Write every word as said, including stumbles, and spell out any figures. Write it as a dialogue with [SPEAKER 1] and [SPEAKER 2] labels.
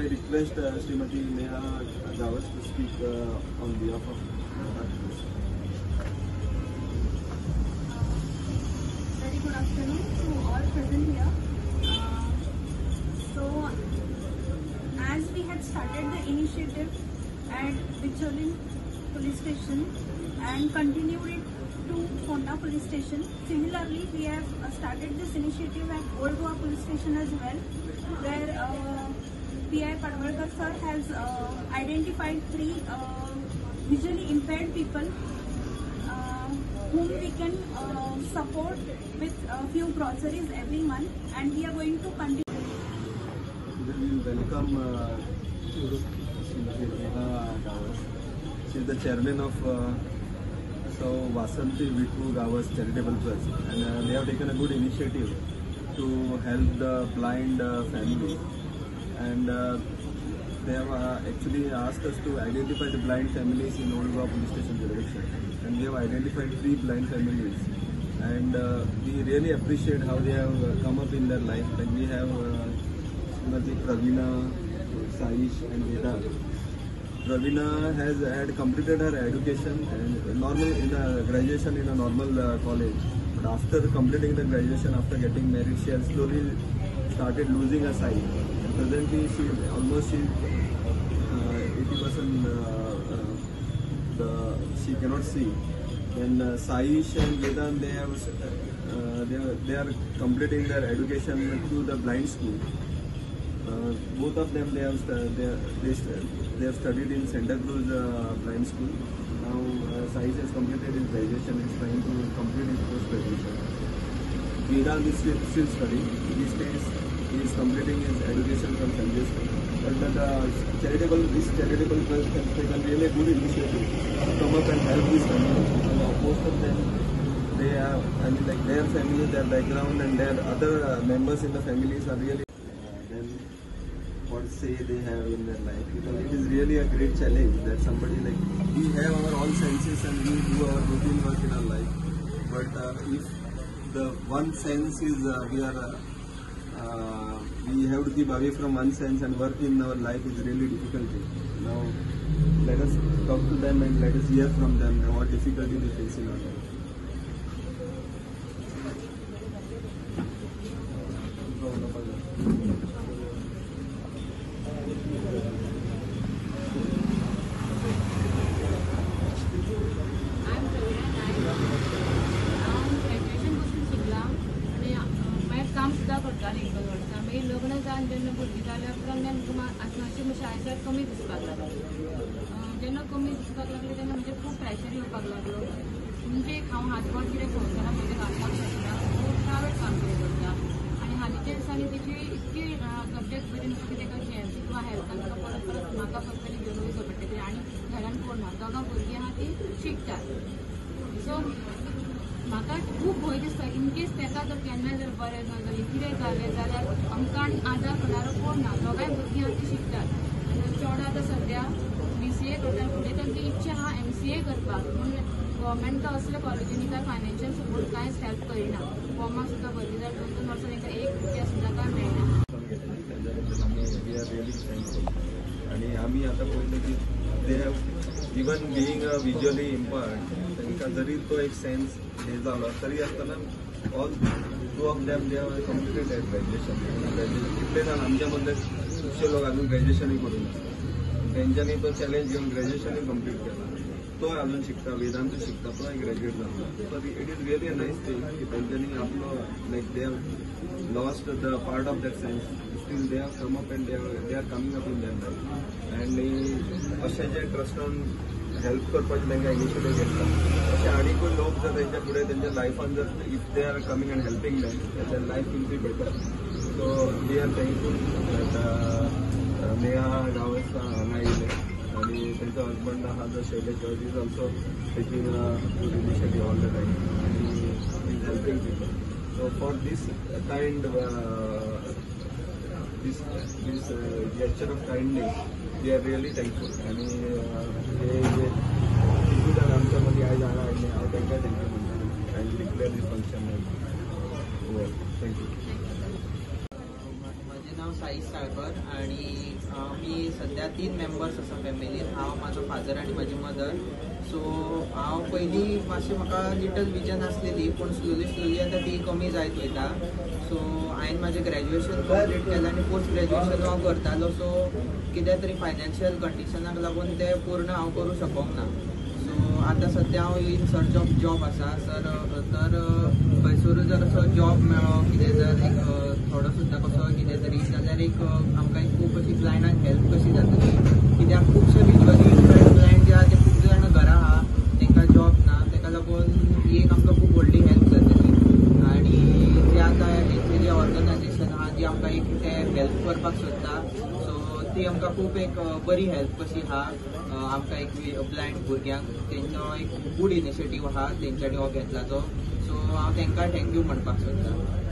[SPEAKER 1] I request uh, Srimati Neha Gawes to speak uh, on behalf of uh,
[SPEAKER 2] Very good afternoon to all present here. Uh, so, as we had started the initiative at Bicholim Police Station and continued it to Fonda Police Station, similarly we have uh, started this initiative at Old Goa Police Station as well, where uh, P I Padwarkar sir has uh, identified three uh, visually impaired people uh, whom we can uh, support with a few groceries every month, and we are going to continue.
[SPEAKER 1] We will welcome uh, Srimati Neha Gawes. She is the chairman of uh, so Vasanti Vittu Gawes Charitable Trust, and uh, they have taken a good initiative to help the blind uh, family, and uh, they have uh, actually asked us to identify the blind families in Old Goa Police Station jurisdiction, and we have identified three blind families, and uh, we really appreciate how they have uh, come up in their life. Like we have uh, Srimati Pravina, Saish and Vedant. Pravina has had completed her education and normal in a graduation in a normal uh, college. But after completing the graduation, after getting married, she has slowly started losing her sight. And presently, she almost she eighty uh, percent uh, uh, the she cannot see. Then uh, Saish and Vedant, they have uh, they are, they are completing their education through the blind school. Uh, both of them they have they, they, they have studied in Santa Cruz uh, Blind School. Now uh, Saish has completed his graduation and is trying to complete his post graduation. Vedant is still, still studying. He stays he is completing his education from Sanjay School. But the uh, charitable this charitable trust has taken really good initiative to come up and help these families. And most of them they have I mean like their family, their background and their other uh, members in the families are really what say they have in their life, because it is really a great challenge that somebody like we have our own senses and we do our routine work in our life, but uh, if the one sense is uh, we are uh, uh, we have to keep away from one sense and work in our life is really difficult. Now let us talk to them and let us hear from them what difficulty they face in our life.
[SPEAKER 3] लग्न जावन जेन्ना भुरगीं जाल्या उपरांत आत्महत्या शाळेंत कमी दिसपाक लागली. जेन्ना कमी दिसपाक लागले तेन्ना म्हणजे खूब प्रेशर येवपाक लागलो. म्हणजे हांव हातबोट कितें संवसारांत म्हजें घालपाक शकना, खूब प्रायवेट काम कितें करता आनी हालींच्या दिसांनी तेची इतकी तब्येत बरी नासता की ताका जीएमसी किंवा हेल्थान ताका परत परत म्हाका फक्त घेवन वयचो पडटा आनी घरान कोण ना, दोगां भुरगीं आहा तीं शिकतात. सो म्हाका खूब भंय दिसता इनकेस ताका जर केन्नाय जर बरें ना जाल्यार कितें जालें जाल्यार आमकां आदार करणारो कोण ना. दोगांय भुरगीं आहा तीं शिकतात. चेडो आतां सद्या बी सी ए करता, फुडें तांची इच्छा आहा एम सी ए करपाक, पूण गव्हर्मेंट असल्या कॉलेजींनी काय फायनान्शियल सपोर्ट कांयच हेल्प करिना. फॉर्माक सुद्दां भरली जाल्यार दोन दोन वर्सां तांकां एक रुपया सुद्दां काय मेळना.
[SPEAKER 1] आणि आम्ही आता पळयलें की they have even being a visually impaired तांकां जरी तो एक सेन्स हे जालो तरी आसतना all two of them they have completed graduation. Graduation कितले जाण आमच्या मदले खुबशे लोक अजून ग्रॅज्युएशनूय करून तेंच्यांनी तो चॅलेंज घेवन ग्रॅज्युएशनूय कंप्लीट केला. तो अजून शिकता, वेदांत शिकता, तो ग्रॅज्युएट जालो. So it is really a nice thing की तेंच्यांनी आपलो लायक they have lost the part of that sense. Still they have come up and they they are coming up in that life. And अशें जे ट्रस्टान help करपाचें तांकां initiative घेतला अशें आनीकूय लोक जर तेंच्या फुडें तेंच्या लायफान जर if they are coming and helping them their life will be better. So we are thankful that Neha Gawas हांगा येयले आनी तेंचो हजबंड आहा जो Shailesh George is also taking initiative all the time आनी is helping people. So for this kind this this uh, gesture of kindness we are really thankful. आणि हे जे तितून आमच्यामध्ये आयज हांगा आयिल्ले हांव तांकां थँक्यू म्हणटा आनी डिक्लेअर दीस फंक्शन. थँक्यू.
[SPEAKER 4] माझे नाव साईश साळकर आणि सध्या तीन मेंबर्स आसा फॅमिलीन, हांव म्हाजो फादर आनी म्हाजी मदर. सो हांव पयलीं मातशें म्हाका लिटल विजन आसलेली, पूण स्लोली स्लोली आतां ती कमी जायत वयता. सो हांवें म्हाजें ग्रॅज्युएशन कंप्लीट केलें आनी पोस्ट ग्रॅज्युएशन हांव करतालो. सो कित्या तरी फायनान्शियल कंडिशनाक लागून तें पूर्ण हांव करूं शकूंक ना. सो आतां सद्या हांव इन सर्च ऑफ जॉब आसा. सर तर खंयसर जर असो जॉब मेळ्ळो, कितें जर एक थोडो सुद्दां कसो कितें तरी, जाल्यार एक आमकां एक खूब अशी क्लायंटांक हेल्प कशी जातली. कित्याक खुबशे विज्युअली इम्पेयर्ड क्लायंट जे आहा ते खूब जाण घरा आहा, तांकां जॉब ना, ताका लागून ही एक आमकां खूब व्हडली हेल्प जातली. आनी जे आतां हेंचे जे ऑर्गनायजेशन आहा जी आमकां एक ते हेल्प करपाक सोदता, सो ती आमकां खूब एक बरी हेल्प कशी आहा. आमकां एक ब्लायंड भुरग्यांक तेंचो एक गूड इनिशिएटीव आहा तेंच्यांनी हो घेतला तो. सो हांव तांकां थँक्यू म्हणपाक सोदतां.